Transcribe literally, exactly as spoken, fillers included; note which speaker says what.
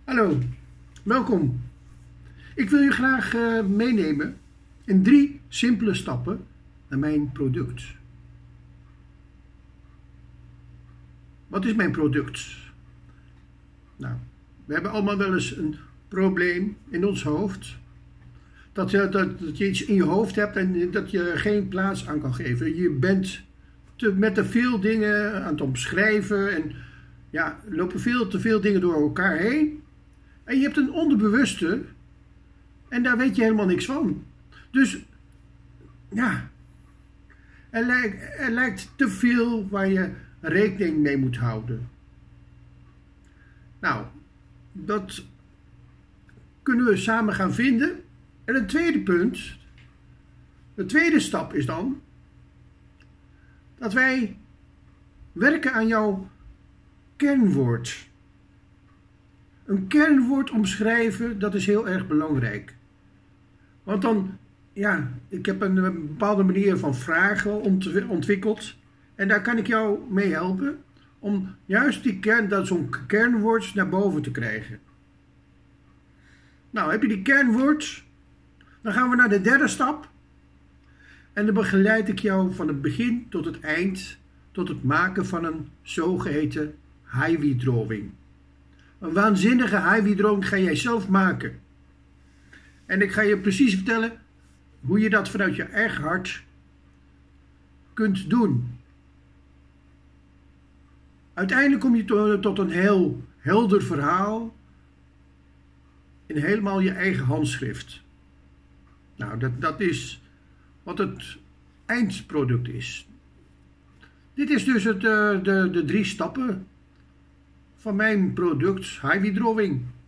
Speaker 1: Hallo, welkom. Ik wil je graag uh, meenemen in drie simpele stappen naar mijn product. Wat is mijn product? Nou, we hebben allemaal wel eens een probleem in ons hoofd. Dat je, dat, dat je iets in je hoofd hebt en dat je er geen plaats aan kan geven. Je bent te, met te veel dingen aan het omschrijven en ja, er lopen veel te veel dingen door elkaar heen. En je hebt een onderbewuste en daar weet je helemaal niks van. Dus ja, er lijkt, er lijkt te veel waar je rekening mee moet houden. Nou, dat kunnen we samen gaan vinden. En een tweede punt, de tweede stap is dan dat wij werken aan jouw kernwoord. Een kernwoord omschrijven, dat is heel erg belangrijk. Want dan, ja, ik heb een, een bepaalde manier van vragen ontwikkeld. En daar kan ik jou mee helpen om juist die kern, dat zo'n kernwoord naar boven te krijgen. Nou, heb je die kernwoord, dan gaan we naar de derde stap. En dan begeleid ik jou van het begin tot het eind, tot het maken van een zogeheten highway drawing. Een waanzinnige highway drawing ga jij zelf maken. En ik ga je precies vertellen hoe je dat vanuit je eigen hart kunt doen. Uiteindelijk kom je tot een heel helder verhaal in helemaal je eigen handschrift. Nou, dat, dat is wat het eindproduct is. Dit is dus het, de, de, de drie stappen van mijn product highway drawing.